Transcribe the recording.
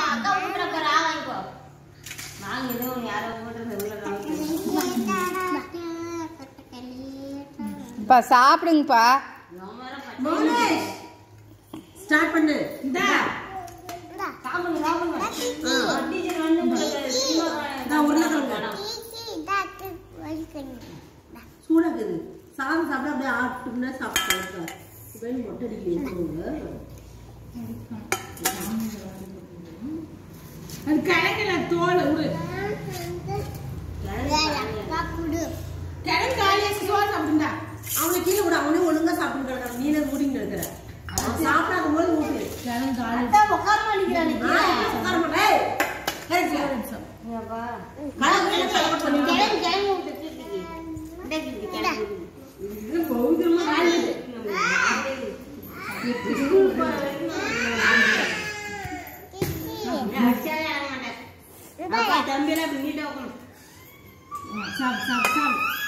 அக்கா ஊத்துற பாரு வாங்கிக்கோ. வாங்க ஏதோ யாரோ ஊத்துறது உள்ள பா சாப்பிடுங்கப்பா. மோனேஷ் ஸ்டார்ட் பண்ணு. இந்தா சாப்பிடுங்க சாப்பிடுங்க. டீச்சர் வந்து நான் உருளைக்கிழங்கு சூடாக்குது. சாதம் சாப்பிட அப்படியே ஆட்டுனா சாப்பிட்டு இப்போ மொட்டை அடிக்க அது கிழங்குல தோல் விடு. கிழங்கு காலியா சோறு சாப்பிடுண்டா. அவனை கீழே விட அவனே ஒழுங்கா சாப்பிட்டு நீல முடிங்க இருக்கிற சாப்பிடாத போது ஊட்டு. கிழங்கு காலி உட்கார மாட்டேங்கிறானே. உட்கார மாட்டேன். தம்பியெல்லாம் நீட்டா சாப்பிடு சாப்பிடு சாப்பிடு.